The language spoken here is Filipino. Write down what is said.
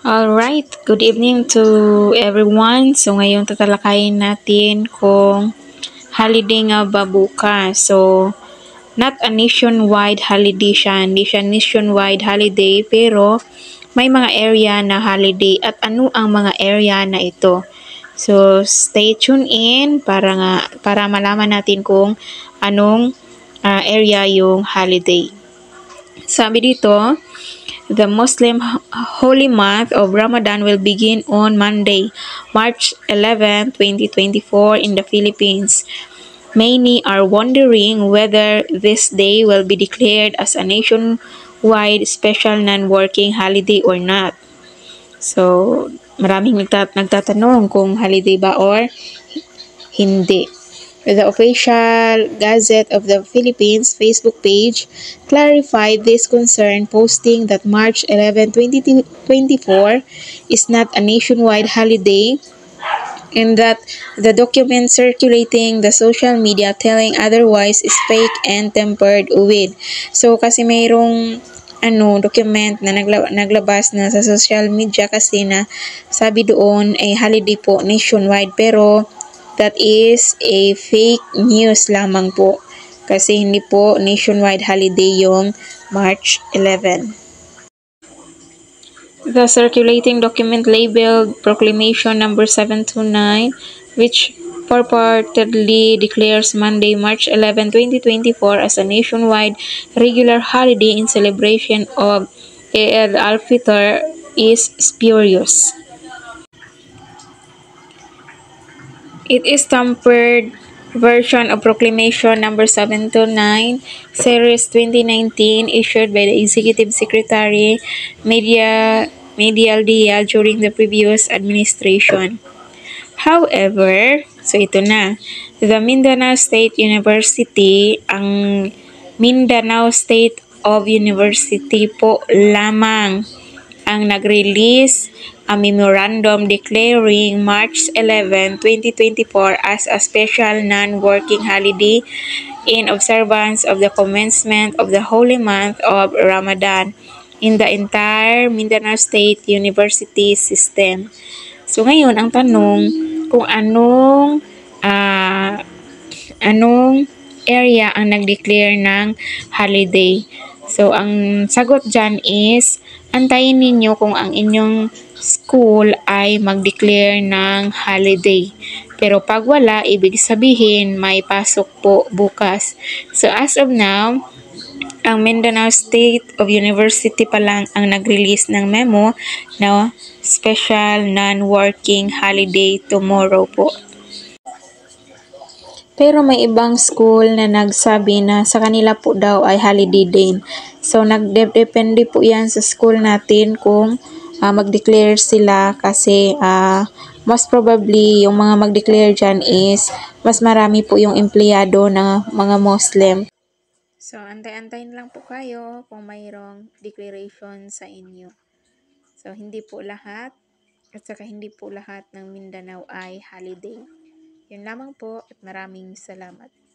Alright, good evening to everyone. So ngayon tatalakayin natin kung holiday nga ba bukas. So not a nationwide holiday siya, hindi siya nationwide holiday pero may mga area na holiday at ano ang mga area na ito. So stay tuned in para malaman natin kung anong area yung holiday. Sabi dito, the Muslim holy month of Ramadan will begin on Monday, March 11, 2024 in the Philippines. Many are wondering whether this day will be declared as a nationwide special non-working holiday or not. So, maraming nagtatanong kung holiday ba or hindi. The official Gazette of the Philippines Facebook page clarified this concern, posting that March 11, 2024 is not a nationwide holiday and that the document circulating the social media telling otherwise is fake and tempered with. So kasi mayroong document na naglabas na sa social media kasi na sabi doon ay holiday po nationwide pero that is a fake news lamang po kasi hindi po nationwide holiday yung March 11. The circulating document labeled Proclamation Number 729, which purportedly declares Monday, March 11, 2024 as a nationwide regular holiday in celebration of Eid al-Fitr, is spurious. It is tampered version of Proclamation Number 729, Series 2019, issued by the Executive Secretary Medial Dia during the previous administration. However, so ito na, the Mindanao State University, ang Mindanao State of University po lamang ang nag-release a memorandum declaring March 11, 2024 as a special non-working holiday in observance of the commencement of the holy month of Ramadan in the entire Mindanao State University system. So ngayon, ang tanong kung anong area ang nag-declare ng holiday. So, ang sagot dyan is, antayin ninyo kung ang inyong school ay mag-declare ng holiday. Pero pag wala, ibig sabihin may pasok po bukas. So, as of now, ang Mindanao State of University pa lang ang nag-release ng memo na special non-working holiday tomorrow po. Pero may ibang school na nagsabi na sa kanila po daw ay holiday din. So, nagdepende po yan sa school natin kung mag-declare sila kasi most probably yung mga mag-declare dyan is mas marami po yung empleyado na mga Muslim. So, antay-antayin lang po kayo kung mayroong declaration sa inyo. So, hindi po lahat at saka hindi po lahat ng Mindanao ay holiday. Yun lamang po at maraming salamat.